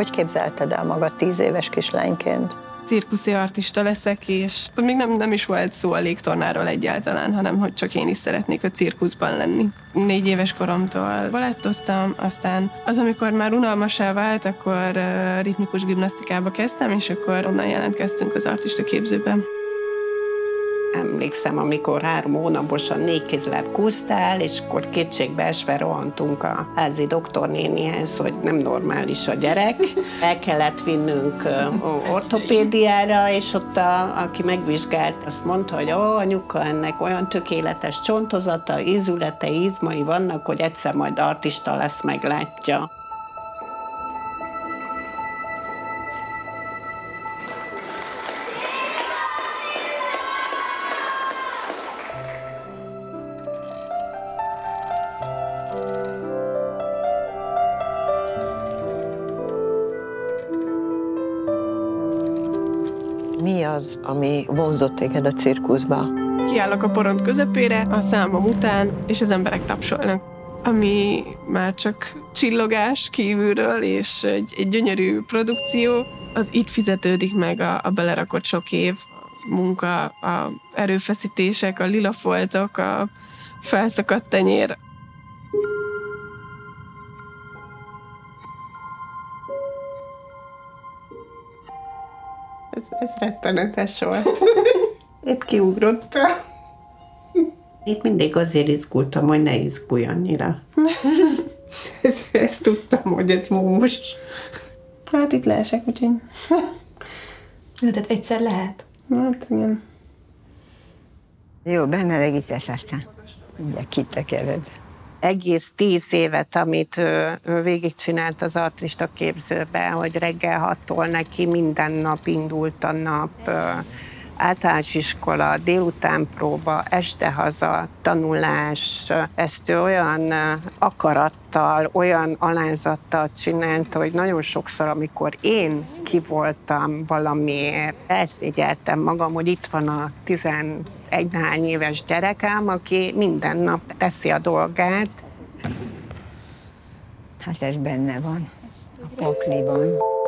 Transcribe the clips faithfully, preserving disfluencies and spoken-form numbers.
hogy képzelted el magad tíz éves kislányként? Cirkuszi artista leszek, és még nem, nem is volt szó a légtornáról egyáltalán, hanem hogy csak én is szeretnék a cirkuszban lenni. Négy éves koromtól balettoztam, aztán az, amikor már unalmassá vált, akkor uh, ritmikus gimnasztikába kezdtem, és akkor onnan jelentkeztünk az artista képzőben. Emlékszem, amikor három hónaposan négy kézláb kúsztál, és akkor kétségbeesve rohantunk a házi doktornénihez, hogy nem normális a gyerek. El kellett vinnünk ortopédiára, és ott a, aki megvizsgált, azt mondta, hogy ó, anyuka, ennek olyan tökéletes csontozata, ízülete, izmai vannak, hogy egyszer majd artista lesz, meglátja. Mi az, ami vonzott téged a cirkuszba? Kiállok a porond közepére, a számom után, és az emberek tapsolnak. Ami már csak csillogás kívülről, és egy, egy gyönyörű produkció, az itt fizetődik meg a, a belerakott sok év, a munka, a erőfeszítések, a lila foltok, a felszakadt tenyér. Ez, ez rettenetes volt. Itt kiugrott. Itt mindig azért izgultam, hogy ne izgulj annyira. ezt, ezt tudtam, hogy ez múmus. Hát itt leesek, úgyhogy... Jó, tehát egyszer lehet. Hát igen. Jó, bemelegítés, aztán mindjárt kitekered. Egész tíz évet, amit ő, ő végigcsinált az artista képzőben, hogy reggel hattól neki minden nap indult a nap, általános iskola, délután próba, este haza, tanulás. Ezt ő olyan akarattal, olyan alázattal csinálta, hogy nagyon sokszor, amikor én kivoltam valamiért, elszégyeltem magam, hogy itt van a tizenegy néhány éves gyerekem, aki minden nap teszi a dolgát. Hát ez benne van, a pakliban.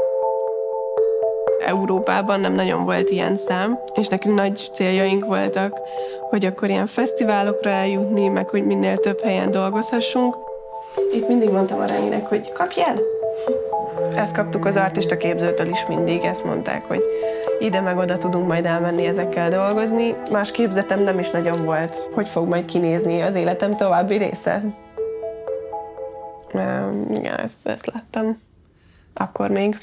Európában nem nagyon volt ilyen szám, és nekünk nagy céljaink voltak, hogy akkor ilyen fesztiválokra eljutni, meg hogy minél több helyen dolgozhassunk. Itt mindig mondtam a Reninek, hogy kapj el! Ezt kaptuk az artista képzőtől is mindig, ezt mondták, hogy ide meg oda tudunk majd elmenni ezekkel dolgozni. Más képzetem nem is nagyon volt, hogy fog majd kinézni az életem további része. Um, igen, ezt, ezt láttam akkor még.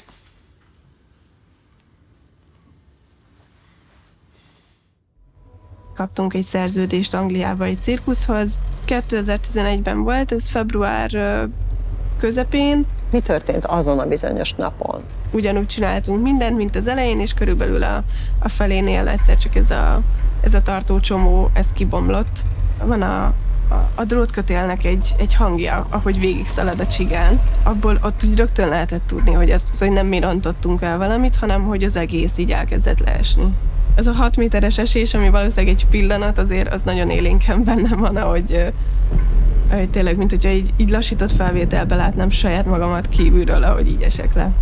Kaptunk egy szerződést Angliába egy cirkuszhoz. kétezer-tizenegyben volt, ez február közepén. Mi történt azon a bizonyos napon? Ugyanúgy csináltunk mindent, mint az elején, és körülbelül a, a felénél egyszer csak ez a, ez a tartócsomó, ez kibomlott. Van a, a, a drótkötélnek egy, egy hangja, ahogy végig szalad a csigán. Abból ott úgy rögtön lehetett tudni, hogy, ezt, hogy nem mi rontottunk el valamit, hanem hogy az egész így elkezdett leesni. Ez a hat méteres esés, ami valószínűleg egy pillanat, azért az nagyon élénken bennem van, ahogy, ahogy tényleg, mint hogyha így, így lassított felvételbe látnám saját magamat kívülről, ahogy így esek le.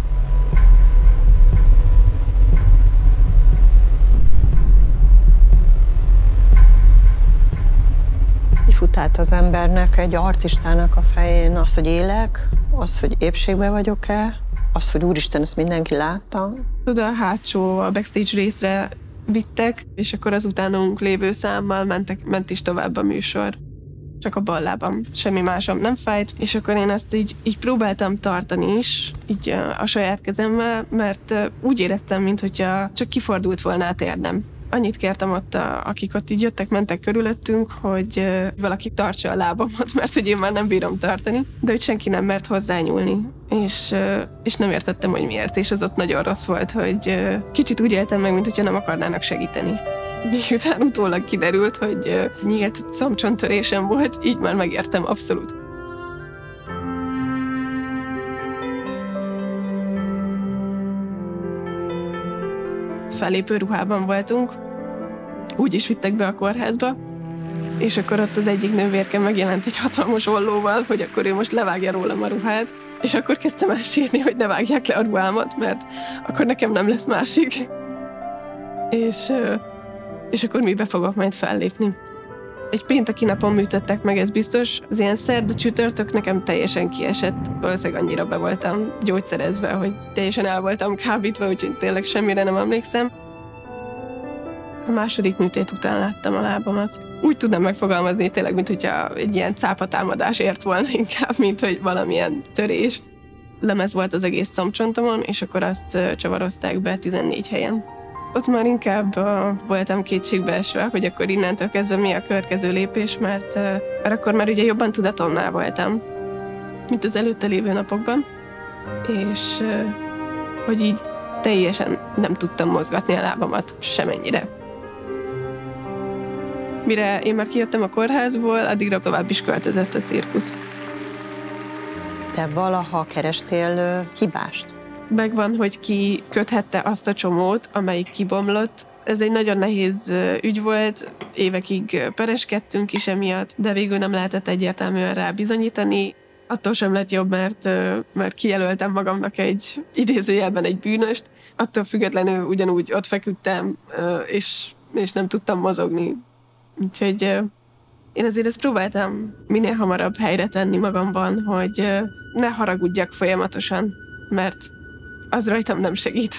Így fut át az embernek, egy artistának a fején az, hogy élek, az, hogy épségben vagyok-e, az, hogy úristen, ezt mindenki látta. Oda a hátsó, a backstage részre vittek, és akkor az utánunk lévő számmal mentek, ment is tovább a műsor. Csak a bal lábam, semmi másom nem fájt, és akkor én ezt így, így próbáltam tartani is, így a saját kezemmel, mert úgy éreztem, mintha csak kifordult volna a térdem. Annyit kértem ott, a, akik ott így jöttek, mentek körülöttünk, hogy valaki tartsa a lábamat, mert hogy én már nem bírom tartani, de hogy senki nem mert hozzányúlni. És, és nem értettem, hogy miért, és az ott nagyon rossz volt, hogy kicsit úgy éltem meg, mintha nem akarnának segíteni. Miután utólag kiderült, hogy nyílt combcsontörésem volt, így már megértem abszolút. Fellépő ruhában voltunk, úgy is vittek be a kórházba, és akkor ott az egyik nővérke megjelent egy hatalmas ollóval, hogy akkor ő most levágja rólam a ruhát, És akkor kezdtem el sírni, hogy ne vágják le a ruhámat, mert akkor nekem nem lesz másik. És, és akkor mibe fogok majd fellépni. Egy pénteki napon műtöttek meg, ez biztos. Az ilyen szerda csütörtök nekem teljesen kiesett. Valószínűleg annyira be voltam gyógyszerezve, hogy teljesen el voltam kábítva, úgyhogy tényleg semmire nem emlékszem. A második műtét után láttam a lábamat. Úgy tudnám megfogalmazni tényleg, mint hogyha egy ilyen cápatámadás ért volna inkább, mint hogy valamilyen törés. Lemez volt az egész combcsontomon, és akkor azt csavarozták be tizennégy helyen. Ott már inkább uh, voltam kétségbeesve, hogy akkor innentől kezdve mi a következő lépés, mert, uh, mert akkor már ugye jobban tudatomnál voltam, mint az előtte lévő napokban, és uh, hogy így teljesen nem tudtam mozgatni a lábamat semennyire. Mire én már kijöttem a kórházból, addigra tovább is költözött a cirkusz. Te valaha kerestél uh, hibást? Megvan, hogy ki köthette azt a csomót, amelyik kibomlott. Ez egy nagyon nehéz ügy volt, évekig pereskedtünk is emiatt, de végül nem lehetett egyértelműen rá bizonyítani. Attól sem lett jobb, mert, mert kijelöltem magamnak egy idézőjelben egy bűnöst. Attól függetlenül ugyanúgy ott feküdtem, és, és nem tudtam mozogni. Úgyhogy én azért ezt próbáltam minél hamarabb helyre tenni magamban, hogy ne haragudjak folyamatosan, mert az rajtam nem segít.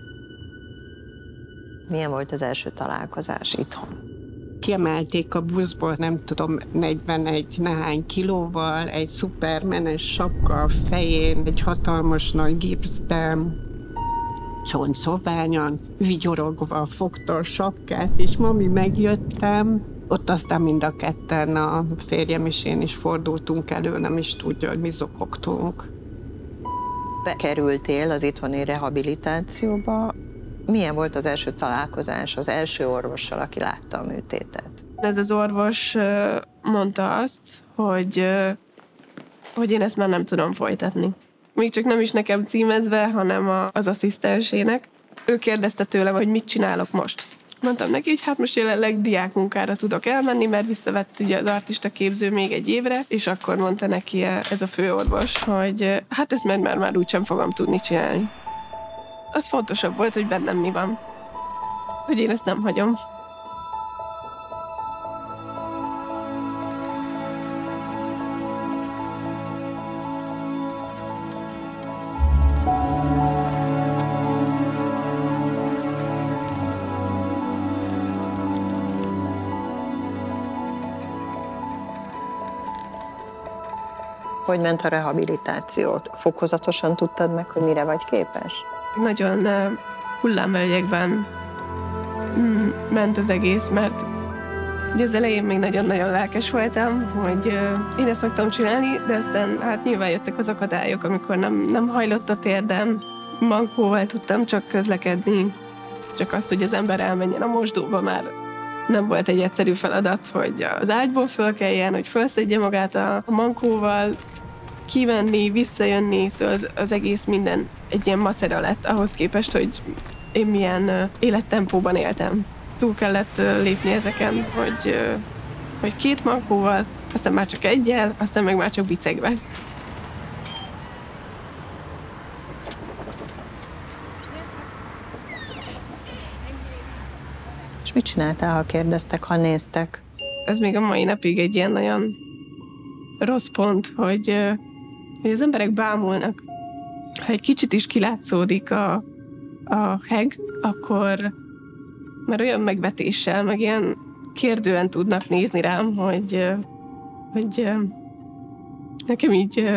Milyen volt az első találkozás itthon? Kiemelték a buszból, nem tudom, negyvenegy nehány kilóval, egy szupermenes sapka a fején, egy hatalmas nagy gipszben, csontszoványan, vigyorogva fogta a sapkát, és mami, megjöttem. Ott aztán mind a ketten, a férjem és én is fordultunk elő, nem is tudja, hogy mi zokogtunk. Bekerültél az itthoni rehabilitációba. Milyen volt az első találkozás az első orvossal, aki látta a műtétet? Ez az orvos mondta azt, hogy, hogy én ezt már nem tudom folytatni. Még csak nem is nekem címezve, hanem az asszisztensének. Ő kérdezte tőlem, hogy mit csinálok most. Mondtam neki, hogy hát most jelenleg diákmunkára tudok elmenni, mert visszavett ugye az artista képző még egy évre, és akkor mondta neki ez a főorvos, hogy hát ezt már, már, már úgysem fogom tudni csinálni. Az fontosabb volt, hogy bennem mi van. Hogy én ezt nem hagyom. Hogy ment a rehabilitációt? Fokozatosan tudtad meg, hogy mire vagy képes? Nagyon uh, hullámvölgyekben mm, ment az egész, mert ugye az elején még nagyon-nagyon lelkes voltam, hogy uh, én ezt meg tudom csinálni, de aztán hát nyilván jöttek az akadályok, amikor nem, nem hajlott a térdem, mankóval tudtam csak közlekedni, csak az, hogy az ember elmenjen a mosdóba, már nem volt egy egyszerű feladat, hogy az ágyból fölkeljen, hogy felszedje magát a mankóval, kimenni, visszajönni, szóval az, az egész minden egy ilyen macera lett ahhoz képest, hogy én milyen uh, élettempóban éltem. Túl kellett uh, lépni ezeken, hogy, uh, hogy két mankóval, aztán már csak egyel, aztán meg már csak bicegve. És mit csináltál, ha kérdeztek, ha néztek? Ez még a mai napig egy ilyen nagyon rossz pont, hogy, uh, hogy az emberek bámulnak. Ha egy kicsit is kilátszódik a, a heg, akkor már olyan megvetéssel, meg ilyen kérdően tudnak nézni rám, hogy, hogy nekem így,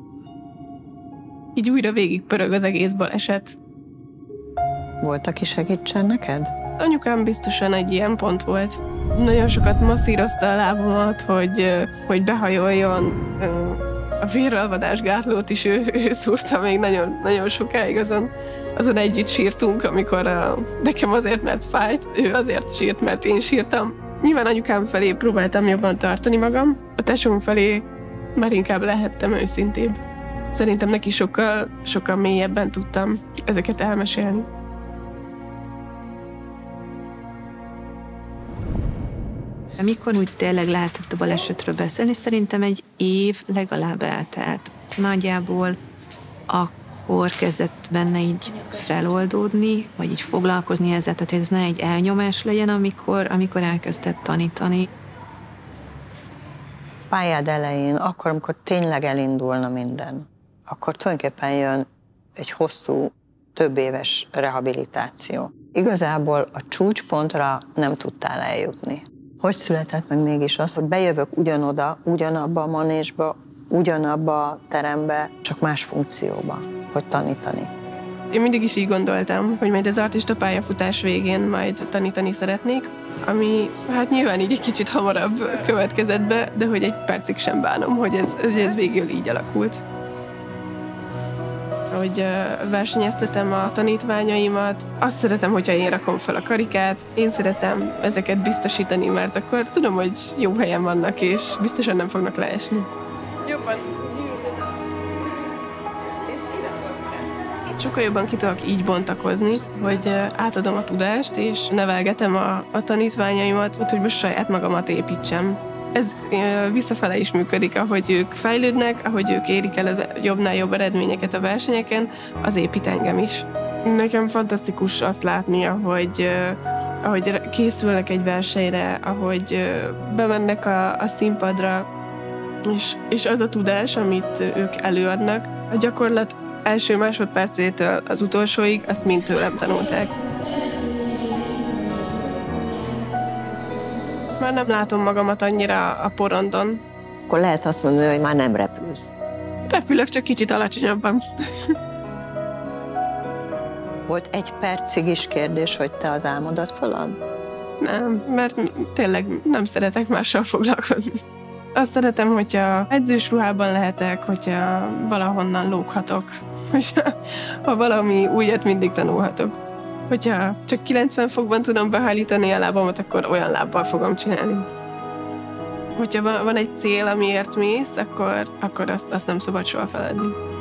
így újra végig pörög az egész baleset. Volt, aki segítsen neked? Anyukám biztosan egy ilyen pont volt. Nagyon sokat masszírozta a lábamat, hogy, hogy behajoljon. A véralvadás gátlót is ő, ő szúrta még nagyon, nagyon sokáig, azon, azon együtt sírtunk, amikor a, nekem azért, mert fájt, ő azért sírt, mert én sírtam. Nyilván anyukám felé próbáltam jobban tartani magam, a tesóm felé már inkább lehettem őszintébb. Szerintem neki sokkal, sokkal mélyebben tudtam ezeket elmesélni. Amikor úgy tényleg lehetett a balesetről beszélni, szerintem egy év legalább eltelt. Nagyjából akkor kezdett benne így feloldódni, vagy így foglalkozni ezzel, tehát hogy ez ne egy elnyomás legyen, amikor, amikor elkezdett tanítani. Pályád elején, akkor, amikor tényleg elindulna minden, akkor tulajdonképpen jön egy hosszú, több éves rehabilitáció. Igazából a csúcspontra nem tudtál eljutni. Hogy született meg mégis az, hogy bejövök ugyanoda, ugyanabba a manésba, ugyanabba a terembe, csak más funkcióba, hogy tanítani? Én mindig is így gondoltam, hogy majd az artista pályafutás végén majd tanítani szeretnék, ami hát nyilván így egy kicsit hamarabb következett be, de hogy egy percig sem bánom, hogy ez, hogy ez végül így alakult. Hogy versenyeztetem a tanítványaimat, azt szeretem, hogyha én rakom fel a karikát, én szeretem ezeket biztosítani, mert akkor tudom, hogy jó helyen vannak, és biztosan nem fognak leesni. Jobban. Sokkal jobban ki tudok így bontakozni, hogy átadom a tudást, és nevelgetem a, a tanítványaimat, úgy, hogy most saját magamat építsem. Ez visszafele is működik, ahogy ők fejlődnek, ahogy ők érik el az jobbnál jobb eredményeket a versenyeken, az épít engem is. Nekem fantasztikus azt látni, ahogy, ahogy készülnek egy versenyre, ahogy bemennek a, a színpadra, és, és az a tudás, amit ők előadnak, a gyakorlat első másodpercétől az utolsóig, azt mind tőlem tanulták. Már nem látom magamat annyira a porondon. Akkor lehet azt mondani, hogy már nem repülsz. Repülök, csak kicsit alacsonyabban. Volt egy percig is kérdés, hogy te az álmodat falad? Nem, mert tényleg nem szeretek mással foglalkozni. Azt szeretem, hogyha edzős ruhában lehetek, hogyha valahonnan lóghatok, hogyha, ha valami újat mindig tanulhatok. Hogyha csak kilencven fokban tudom behajlítani a lábamat, akkor olyan lábbal fogom csinálni. Hogyha van egy cél, amiért mész, akkor, akkor azt, azt nem szabad soha feledni.